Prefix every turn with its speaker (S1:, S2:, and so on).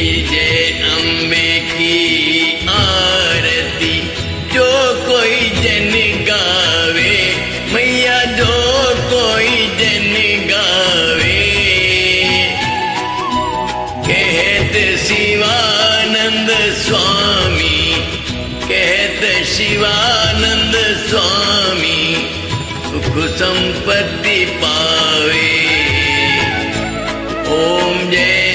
S1: जय अम्बे की आरती जो कोई जन गावे, मैया जो कोई जन गावे। कहत शिवानंद स्वामी, कहत शिवानंद स्वामी, सुख संपत्ति पावे। ओम जय